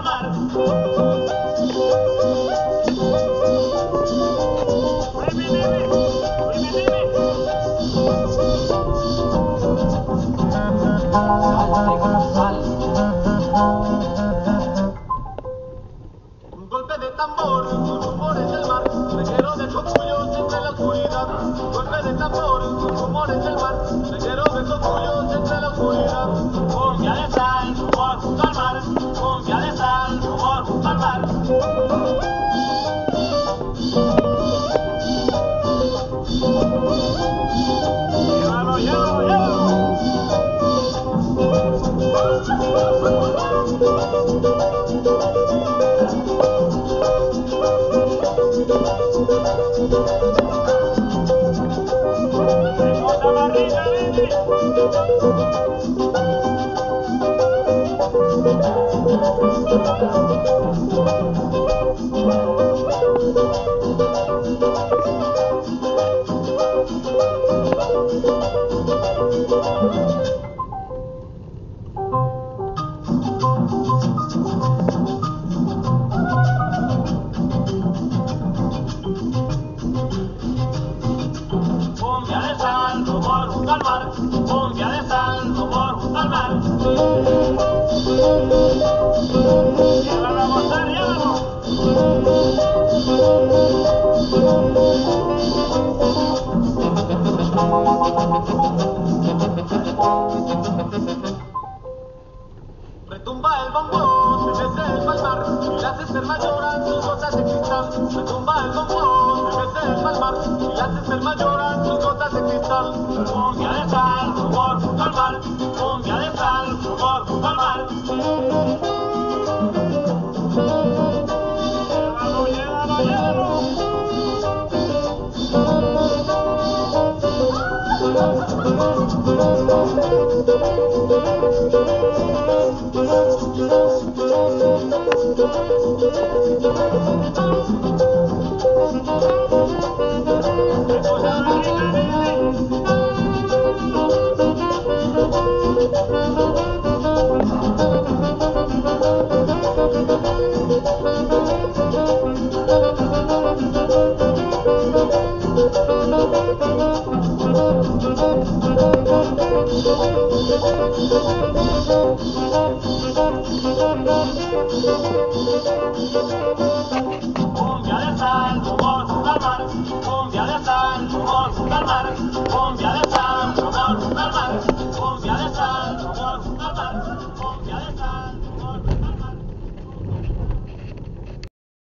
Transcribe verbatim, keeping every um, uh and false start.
al mar. Un golpe de tambor, con rumores del mar, reguero de cocuyos entre la oscuridad. Un golpe de tambor, con rumores del mar, reguero de cocuyos entre la oscuridad. Cumbia de sal, rumor junto al mar, cumbia de sal, rumor junto al mar. Llévalo, llévalo, llévalo. Tenemos la barriga, baby. Cumbia de sal, rumor junto al mar. Cumbia de sal, rumor junto al mar. Llévalo a gozar, llévalo. Retumba el bombo, se mece el palmar, y las espermas lloran sus gotas de cristal. Retumba el bombo, se mece el palmar, y las espermas lloran sus gotas de cristal. Cumbia de sal, rumor junto al mar. Cumbia de sal, rumor junto al mar. Llévalo, llévalo, llévalo. Cumbia de sal, rumor junto al mar.